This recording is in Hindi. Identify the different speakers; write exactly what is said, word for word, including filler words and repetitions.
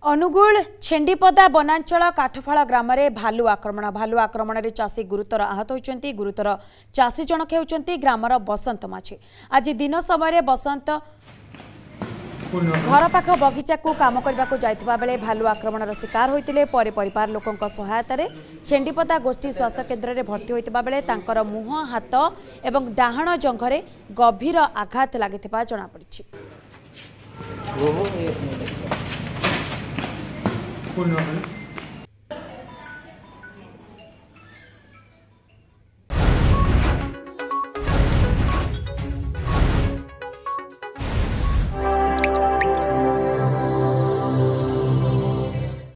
Speaker 1: अनुगुल छेंडीपदा वनांचल काठफाड़ ग्राम में भालू आक्रमण भालू आक्रमण में चाषी गुरुतर आहत होती गुरुतर चाषी जनक होती ग्रामर बसंत माझी आज दिन समय बसंत घर पाख बगीचा को काम करने को जाइतिबा बेले भालू आक्रमण शिकार होते परिवार लोकों सहायता छेंडीपदा गोष्ठी स्वास्थ्य केन्द्र में भर्ती होता बेले तांकर मुह हाथ एवं डाहाण जंघरे गभीर आघात लगी जनापड़ी।
Speaker 2: कौन